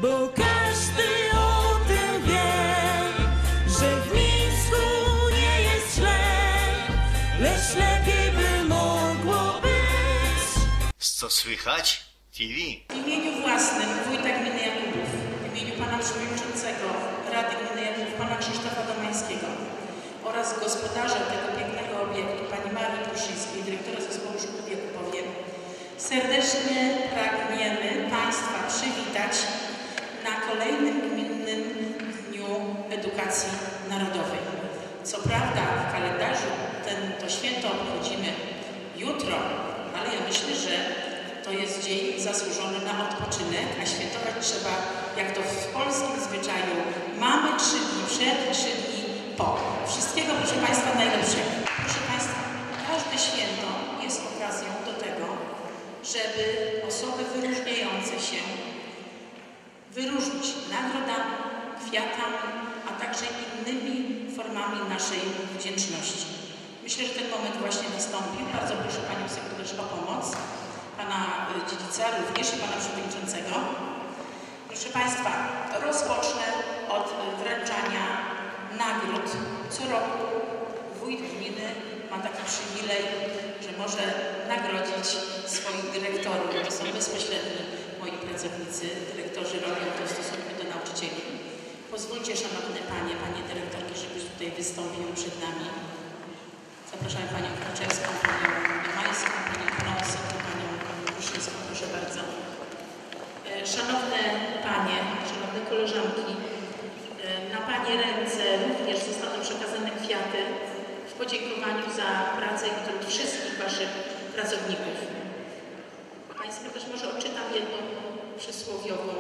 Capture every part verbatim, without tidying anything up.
bo każdy o tym wie, że w Mińsku nie jest źle, lecz lepiej by mogło być. Co słychać? T V. W imieniu własnym wójta gminy Jakubów, w imieniu pana przewodniczącego Rady Gminy Jakubów, pana Krzysztofa Domańskiego oraz gospodarza tego pięknego obiektu, pani Marii Pruszyńskiej, dyrektora Zespołu Szkół w Jakubowie, serdecznie pragniemy państwa przywitać na kolejnym Gminnym Dniu Edukacji Narodowej. Co prawda w kalendarzu ten, to święto obchodzimy jutro, ale ja myślę, że to jest dzień zasłużony na odpoczynek, a świętować trzeba, jak to w polskim zwyczaju, mamy trzy dni przed, trzy dni po. Wszystkiego, proszę Państwa, najlepszego. Proszę Państwa, każde święto jest okazją do tego, żeby osoby wyróżniające się wyróżnić nagrodami, kwiatami, a także innymi formami naszej wdzięczności. Myślę, że ten moment właśnie nastąpił. Bardzo proszę Panią Sekretarz o pomoc, Pana dziedzica również i Pana Przewodniczącego. Proszę Państwa, rozpocznę od wręczania nagród. Co roku wójt gminy ma taki przywilej, że może nagrodzić swoich dyrektorów. To są bezpośredni moi pracownicy, dyrektorzy robią to w stosunku do nauczycieli. Pozwólcie, szanowne Panie, Panie dyrektorki, żebyś tutaj wystąpiły przed nami. Zapraszam Panią Kraczewską, Panią Majską, Panią Krąsek, Panią Pruszyńską, proszę bardzo. Szanowne Panie, szanowne koleżanki, na Pani ręce również zostaną przekazane kwiaty w podziękowaniu za pracę i trud wszystkich Waszych pracowników. Państwu też może odczytam jedną przysłowiową.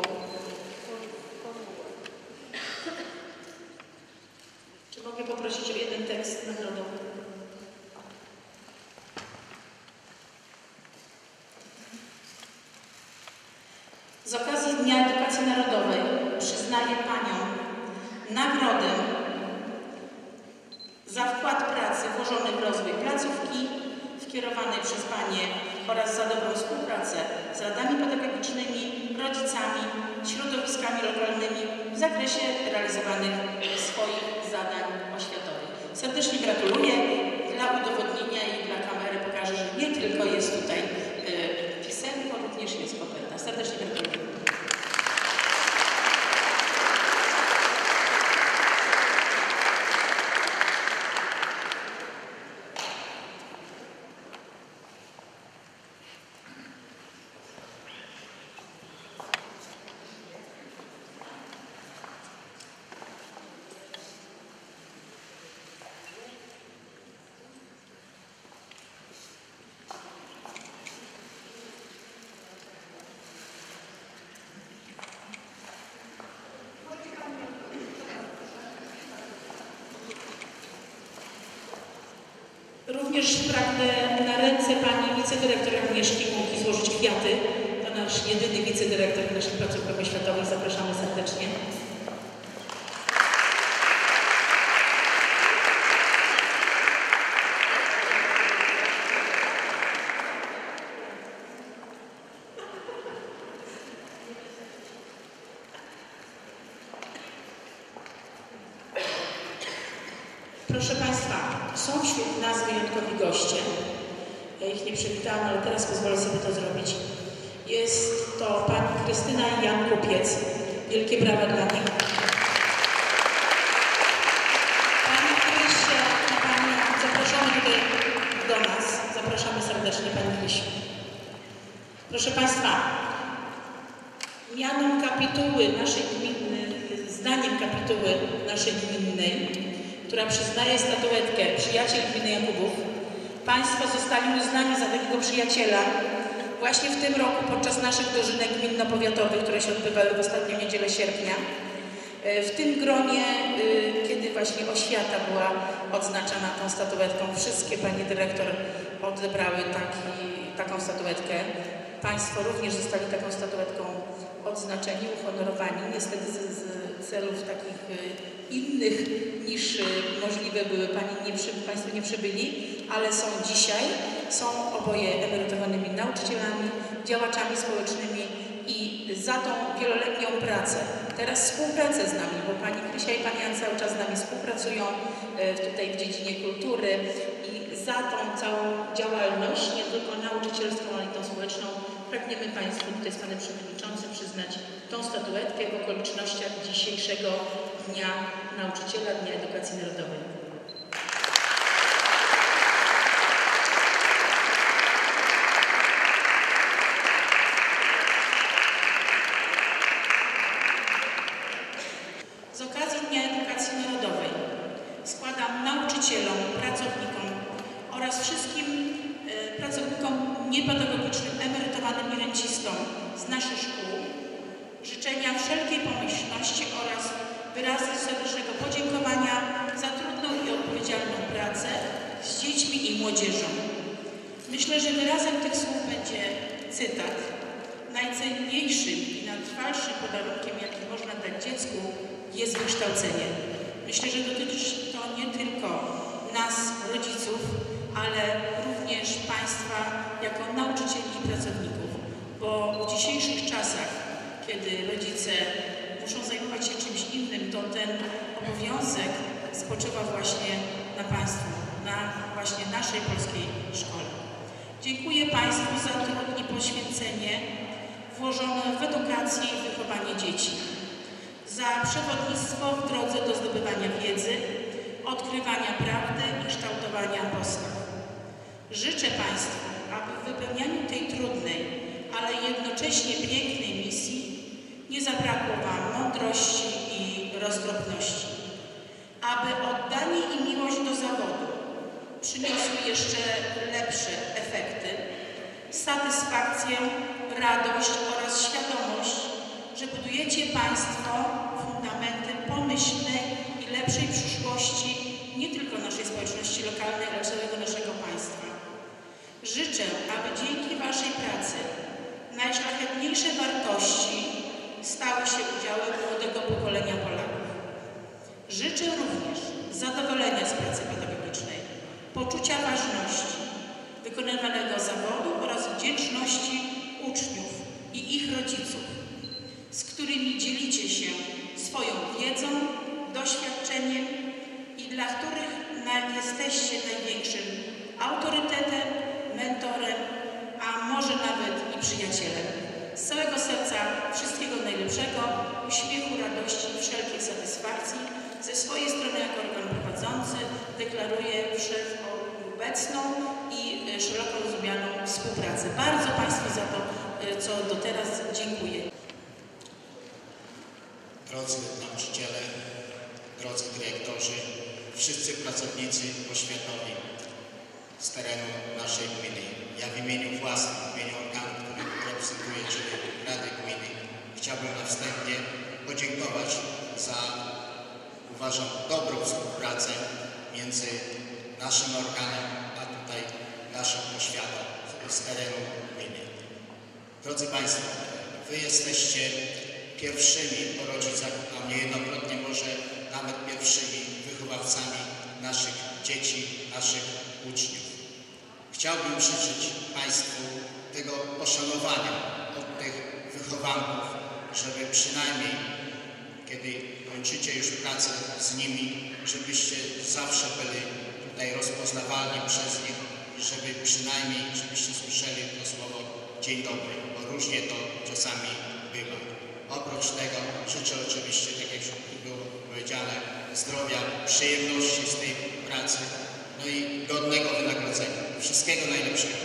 Czy mogę poprosić o jeden tekst nagrodowy? Z okazji Dnia Edukacji Narodowej przyznaję Paniom nagrodę za wkład pracy włożony w rozwój placówki skierowanej przez Panie oraz za dobrą współpracę z radami pedagogicznymi, rodzicami, środowiskami lokalnymi w zakresie realizowanych swoich zadań oświatowych. Serdecznie gratuluję. Dla udowodnienia i dla kamery pokażę, że nie tylko jest tutaj y, pisemko, również jest koperta. Serdecznie gratuluję. Również pragnę na ręce Pani wicedyrektor Agnieszki Mułki złożyć kwiaty. To nasz jedyny wicedyrektor w naszych placówkach oświatowych. Zapraszamy serdecznie. Proszę Państwa, są wśród nas wyjątkowi goście. Ja ich nie przywitałam, ale teraz pozwolę sobie to zrobić. Jest to Pani Krystyna i Jan Kupiec. Wielkie brawa dla nich. Pani Krysie i Pani, zapraszamy tutaj do nas. Zapraszamy serdecznie Pani Krysiu. Proszę Państwa, mianem kapituły naszej gminy, zdaniem kapituły naszej gminnej, która przyznaje statuetkę Przyjaciel Gminy Jakubów. Państwo zostali uznani za takiego przyjaciela właśnie w tym roku podczas naszych dożynek gminno-powiatowych, które się odbywały w ostatnią niedzielę sierpnia. W tym gronie, kiedy właśnie oświata była odznaczana tą statuetką, wszystkie Panie Dyrektor odebrały taki, taką statuetkę. Państwo również zostali taką statuetką odznaczeni, uhonorowani. Niestety z, z celów takich innych niż możliwe były Pani nie przy, Państwo nie przybyli, ale są dzisiaj. Są oboje emerytowanymi nauczycielami, działaczami społecznymi i za tą wieloletnią pracę. Teraz współpracę z nami, bo Pani Krysia i Pan Jan cały czas z nami współpracują tutaj w dziedzinie kultury i za tą całą działalność, nie tylko nauczycielską, ale i tą społeczną, pragniemy Państwu tutaj z Panem Przewodniczącym przyznać tą statuetkę w okolicznościach dzisiejszego Dnia Nauczyciela, Dnia Edukacji Narodowej. Z okazji Dnia Edukacji Narodowej składam nauczycielom, pracownikom oraz wszystkim y, pracownikom niepedagogicznym, emerytowanym i rencistom z naszych szkół życzenia wszelkiej pomyślności oraz wyrazy serdecznego podziękowania za trudną i odpowiedzialną pracę z dziećmi i młodzieżą. Myślę, że wyrazem tych słów będzie cytat. Najcenniejszym i najtrwalszym podarunkiem, jaki można dać dziecku, jest wykształcenie. Myślę, że dotyczy to nie tylko nas, rodziców, ale również Państwa jako nauczycieli i pracowników, bo w dzisiejszych czasach, kiedy rodzice muszą zajmować się czymś innym, to ten obowiązek spoczywa właśnie na Państwu, na właśnie naszej polskiej szkole. Dziękuję Państwu za trud i poświęcenie włożone w edukację i wychowanie dzieci, za przewodnictwo w drodze do zdobywania wiedzy, odkrywania prawdy i kształtowania postaw. Życzę Państwu, aby w wypełnianiu tej trudnej, ale jednocześnie pięknej misji nie zabrakło Wam mądrości i roztropności, aby oddanie i miłość do zawodu przyniosły jeszcze lepsze efekty, satysfakcję, radość oraz świadomość, że budujecie Państwo fundamenty pomyślnej i lepszej przyszłości nie tylko naszej społeczności lokalnej, ale całego naszego państwa. Życzę, aby dzięki Waszej pracy najszlachetniejsze wartości stały się udziałem młodego pokolenia Polaków. Życzę również zadowolenia z pracy pedagogicznej, poczucia ważności wykonywanego zawodu oraz wdzięczności uczniów i ich rodziców, z którymi dzielicie się swoją wiedzą, doświadczeniem i dla których jesteście największym autorytetem, mentorem, a może nawet i przyjacielem. Z całego serca wszystkiego najlepszego, uśmiechu, radości i wszelkiej satysfakcji. Ze swojej strony jako organ prowadzący deklaruję wszechobecną i szeroko rozumianą współpracę. Bardzo Państwu za to, co do teraz dziękuję. Drodzy nauczyciele, drodzy dyrektorzy, wszyscy pracownicy oświatowi z terenu naszej gminy. Ja w imieniu własnym, w imieniu organu, który reprezentuję, czyli Rady Gminy, chciałbym na wstępie podziękować za, uważam, dobrą współpracę między naszym organem, a tutaj naszą oświatą z terenu gminy. Drodzy Państwo, Wy jesteście pierwszymi po rodzicach, a niejednokrotnie może nawet pierwszymi wychowawcami naszych dzieci, naszych uczniów. Chciałbym życzyć Państwu tego poszanowania od tych wychowanków, żeby przynajmniej, kiedy kończycie już pracę z nimi, żebyście zawsze byli tutaj rozpoznawalni przez nich i żeby przynajmniej, żebyście słyszeli to słowo dzień dobry, bo różnie to czasami bywa. Oprócz tego życzę oczywiście, tak jak już było powiedziane, zdrowia, przyjemności z tej pracy, no i godnego wynagrodzenia. Wszystkiego najlepszego.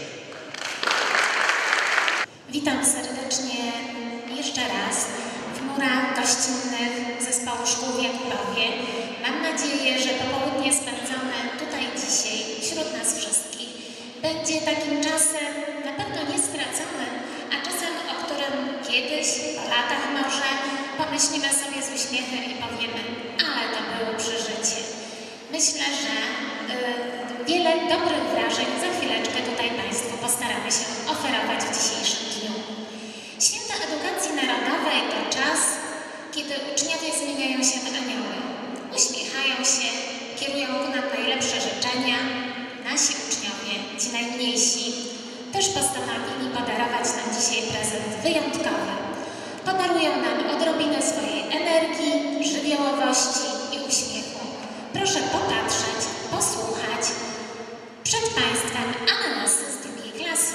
Witam serdecznie jeszcze raz w murach gościnnych Zespołu Szkół w Jakubowie. Mam nadzieję, że popołudnie spędzone tutaj dzisiaj wśród nas wszystkich będzie takim czasem na pewno niestraconym, a czasem, o którym kiedyś, po latach może, pomyślimy sobie z uśmiechem i powiemy, ale to było przeżycie. Myślę, że y, wiele dobrych wrażeń za chwileczkę tutaj Państwu postaramy się oferować w dzisiejszym dniu. Święto Edukacji Narodowej to czas, kiedy uczniowie zmieniają się w anioły. Uśmiechają się, kierują ku nam najlepsze życzenia. Nasi uczniowie, ci najmniejsi, też postanowili podarować nam dzisiaj prezent wyjątkowy. podarują nam odrobinę swojej energii, żywiołowości i uśmiechu. Proszę popatrzeć, posłuchać. Przed Państwem ananasy z drugiej klasy.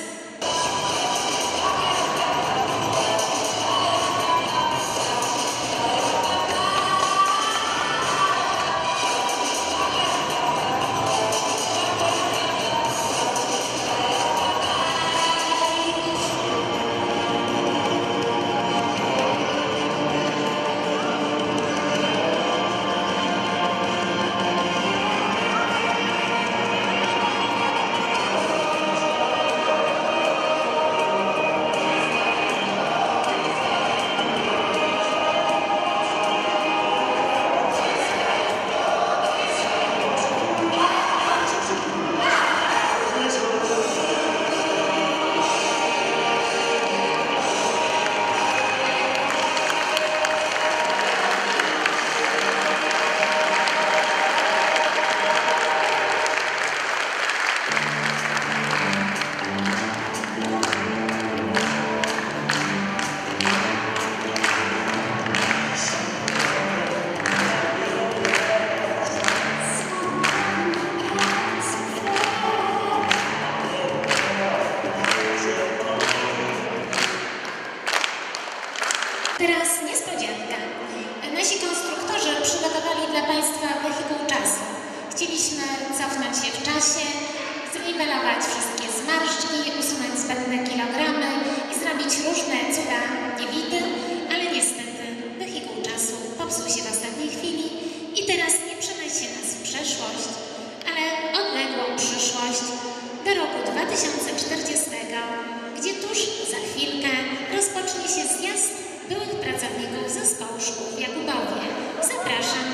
Teraz niespodzianka. Nasi konstruktorzy przygotowali dla Państwa wehikuł czasu. Chcieliśmy cofnąć się w czasie, zniwelować wszystkie zmarszczki, usunąć zbędne kilogramy i zrobić różne cuda niewidy, ale niestety wehikuł czasu popsuł się w ostatniej chwili i teraz nie przeniesie nas w przeszłość, ale odległą przyszłość do roku dwa tysiące czterdziestego, gdzie tuż za chwilkę rozpocznie się zjazd byłych pracowników zespołu szkół w Jakubowie. Zapraszam.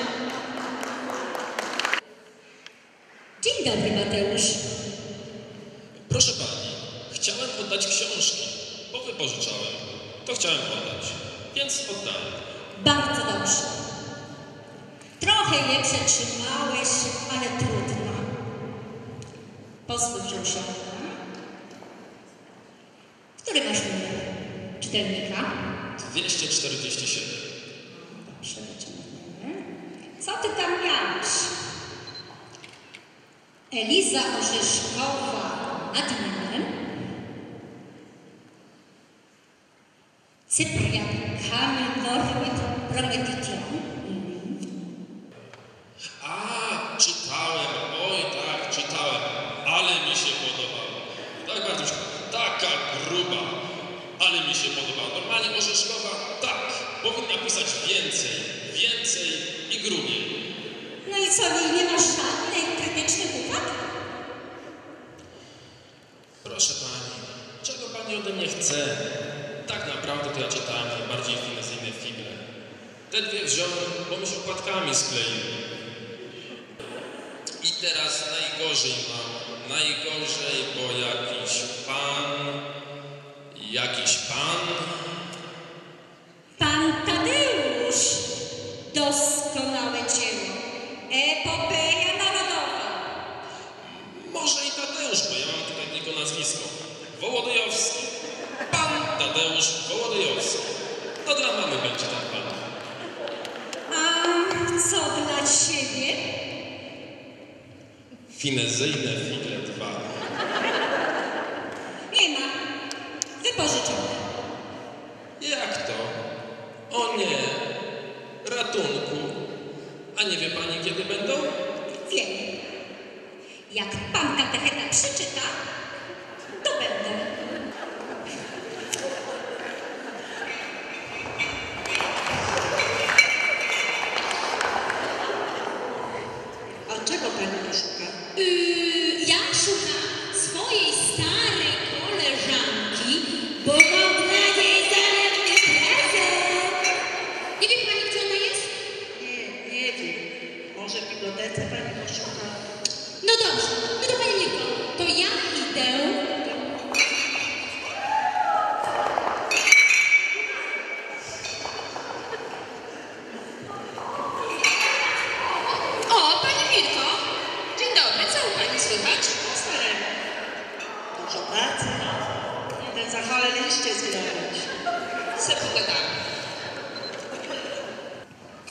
Dzień dobry, Mateusz. Proszę pani, chciałem oddać książki, bo wypożyczałem. To chciałem oddać, więc oddaję. Bardzo dobrze. Trochę je przetrzymałeś, ale trudno. Pozwól, że usiądę. Który masz numer czytelnika? dwieście czterdzieści siedem. Dobrze, wyciągniemy. Co ty tam miałeś? Eliza Orzeszkowa adminem, Cyprian Kamil Norwid Promedition. A, czytałem, oj tak, czytałem, ale mi się podobało. Tak bardzo mi się taka gruba, ale mi się podobało. Normalnie Orzeszkowa, tak, powinna pisać więcej, więcej i grubiej. No i co, nie masz żadnych krytycznych uwag? Proszę pani, czego pani ode mnie chce? Tak naprawdę to ja czytałem najbardziej finezyjne figle. Te dwie wziąłem, bo mi się okładkami skleiły. I teraz najgorzej mam, najgorzej, bo jakiś pan, jakiś pan... Pan Tadeusz. Doskonałe dzieło. Epopeja narodowa. Może i Tadeusz, bo ja mam tutaj tylko nazwisko. Wołodyjowski. Pan Tadeusz Wołodyjowski. To dla mamy będzie ten pan. A co dla ciebie? Finezyjne figle dwa. Nie ma. Wypożyczone. Jak to? O nie. Ratunku. A nie wie pani, kiedy będą? Wiem. Jak pan katecheta przeczyta, to będę. A czego pani szuka? Yy, ja szukam swojej starej koleżanki, bo mam dla niej zalewny prezent. Nie wie pani, gdzie ona jest? Nie, nie wiem. Może w bibliotece pani poszuka? No dobrze, no to pani Mirko, to ja idę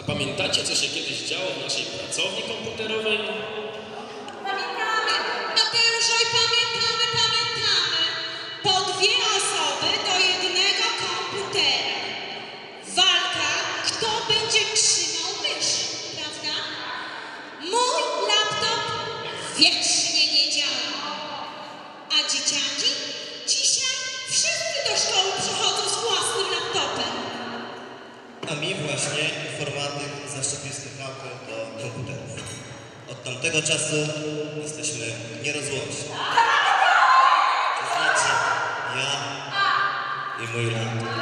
Pamiętacie, co się kiedyś działo w naszej pracowni komputerowej? Pamiętamy. Mateusz, oj, pamiętamy, pamiętamy. Po dwie osoby do jednego komputera. Walka, kto będzie trzymał mysz, prawda? Mój laptop wiecznie nie działa. A dzieciaki dzisiaj wszyscy do szkoły przychodzą z własnym laptopem. A mi właśnie informatyk zaszczepił sklepawkę do komputerów. Od tamtego czasu jesteśmy nierozłączni. To znaczy ja i mój laptop.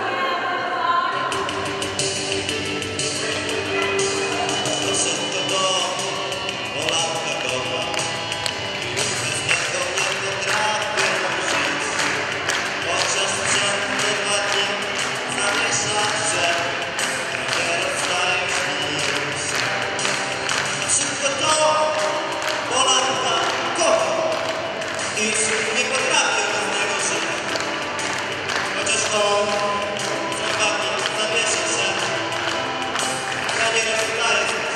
To szybko do Polanka goła. Już bez niego nie potrafię żyć. Chociaż sprzęt dwa dni zamiesza się, nie rozstaję nic. Szybko do Polanka kocham i nie potrafię bez niego żyć. Chociaż on dwa dni zamiesza się, ja nie rozstaję nic.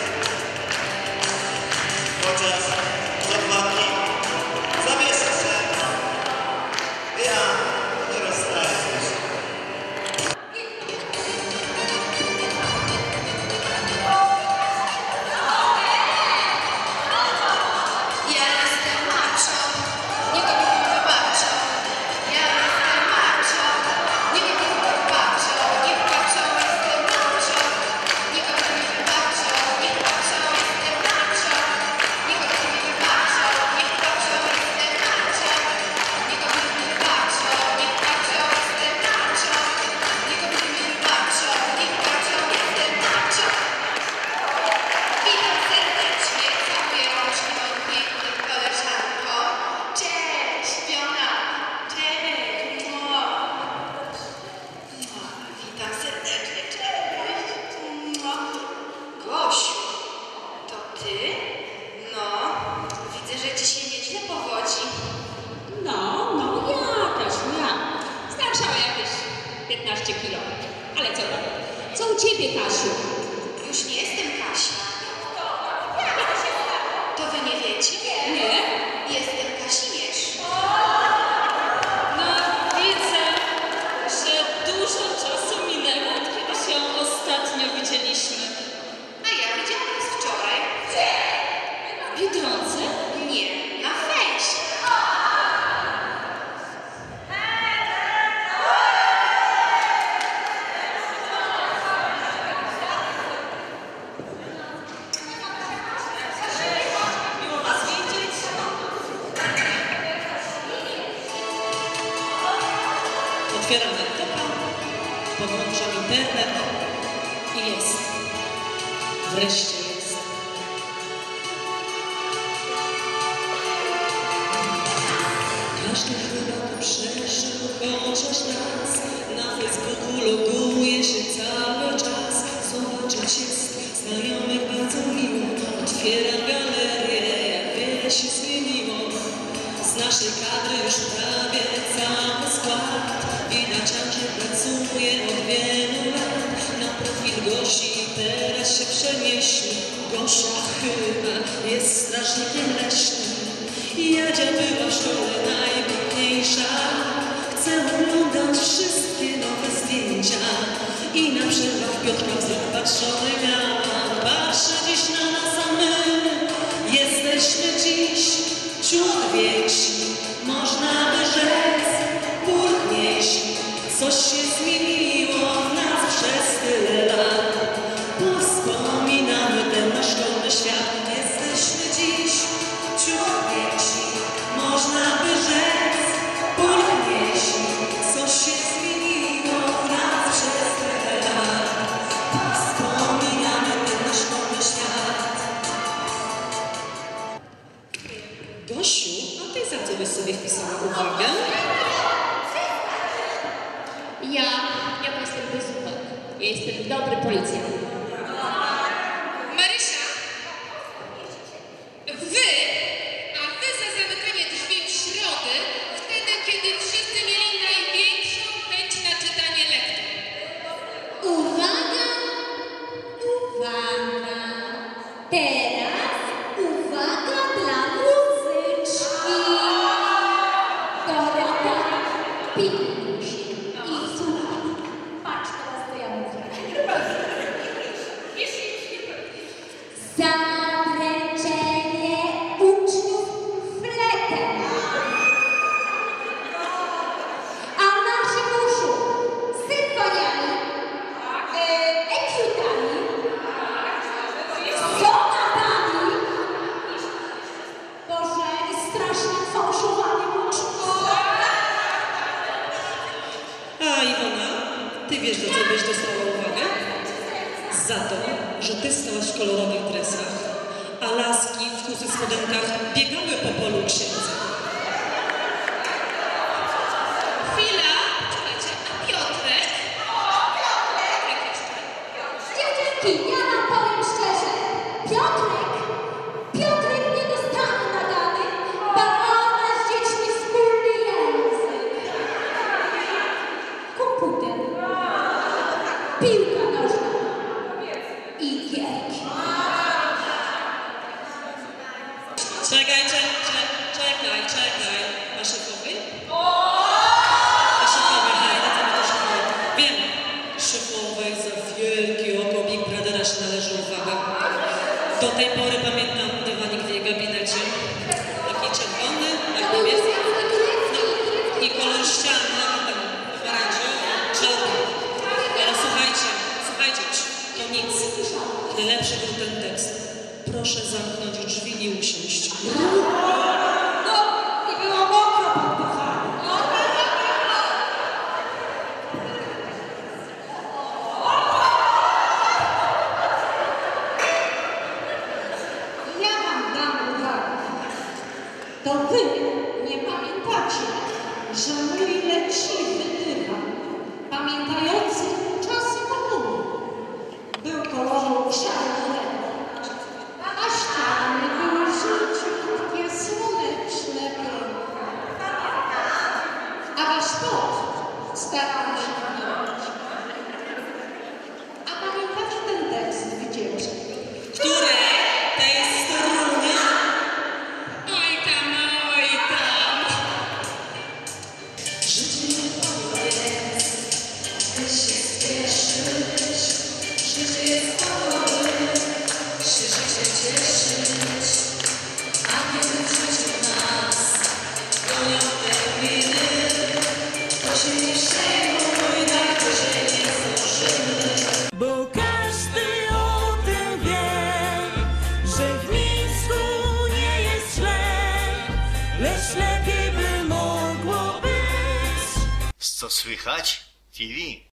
Chociaż za dwa dni zamiesza się, ja nie rozstaję się. Ja jestem macho, nikt mi nie wybaczą. Ja jestem macho, nikt mi nie wybaczą. Nikt patrzą, jestem macho. Nikogo nie wybaczą, nikt patrzą, jestem macho. Nikogo nie wybaczą, nikt patrzą, jestem macho. Nikogo nie wybaczą, nikt patrzą, jestem macho. Nikogo nie wybaczą, nikt patrzą, jestem macho. Witam serdecznie, całuję rączkę od pięknej koleżanko. Cześć, Fiona. Cześć. Mua. Mua. Witam serdecznie, cześć. Mua. Gosiu, to ty? No, widzę, że ci się nieźle powodzi. No, no, jakaś, ja. Starsza o jakieś piętnaście kilo. Ale co tam? Co u ciebie, Kasiu? Już nie jestem Kasia. To wy nie wiecie? Nie? Jestem Kazimierz. No, widzę, że dużo czasu minęło, od kiedy się ostatnio widzieliśmy. A ja widziałam was wczoraj. W Biedronce? Nie, na fejsie. Miło was widzieć. Otwieram laptopa, podłączam internet i jest. Wreszcie jest. Każdy chyba to przeżył chociaż raz. Na Facebooku loguje się cały czas. Zobaczyć jest znajomych bardzo miło. Otwieram galerię, jak wiele się zmieniło. Z naszej kadry już prawie cały skład. Widać, że pracuje od wielu lat. Na profil Gosi teraz się przenieśli. Gosia chyba jest strażnikiem leśnym. Jadzia była w szkole najpiękniejsza. Chcę oglądać wszystkie nowe zdjęcia. I na przerwach Piotrka zapatrzony miałam. Patrzę dziś na nas, a my jesteśmy dziś ciut więksi. Można by rzec, pulchniejsi. Coś się zmieniło w nas przez tyle lat. Wspominamy ten nasz szkolny świat. Jesteśmy dziś ciut więksi. Można by rzec, pulchniejsi. Coś się zmieniło w nas przez tyle lat. Wspominamy ten nasz szkolny świat. Gosiu, a ty za co byś sobie wpisała uwagę? Ja, ja jestem wyzuchak. Ja jestem dobry policjant. Marysia, wy, a wy za zamykanie drzwi w środę, wtedy, kiedy wszyscy mieli największą chęć na czytanie lektur. Uwaga, Za to, że ty stałaś w kolorowych dresach, a laski w kusy spodenkach biegały po polu księdza. Chwila, czekajcie, a Piotrek? Piotrek jeszcze. Dziewczynki, ja wam powiem szczerze. Piotrek, Piotrek nie dostanie nagany, bo on ma z dziećmi wspólny język. Komputer, piłka nożna i gierki. Czekaj, czekaj, czekaj, czekaj. A szefowy? A szefowy, hej, na co my to szefowy? Wiem, szefowej za wielkie oko Big Brothera się należy uwaga. Do tej pory pamiętam dywanik w jej gabinecie. Taki czerwony, jak niebieski. No, i kolor ściany, jaki tam, pomarańczowy, czarny. Ale słuchajcie, słuchajcie, to nic. Najlepszy był ten tekst. Proszę zamknąć drzwi i usiąść. No, i było mokro pod pachami. Ja wam dam uwagę. To wy nie pamiętacie, że mój leczliwy dywan, pamiętający czasy komuny, był koloru szarego, a ściany były żółciutkie, słoneczne piękne. A wasz pot starał się wniać. A pamiętacie ten tekst wycieczki? Które? Tej struny? Oj tam, oj tam. Życie nie wolno jest, ty się spieszyć. Życie jest wolne, się życie cieszyć. A kiedy w życiu nas gonią terminy, to się nie przejmuj, najwyżej nie zdążymy. Bo każdy o tym wie, że w Mińsku nie jest źle, lecz lepiej by mogło być. Co słychać? T V.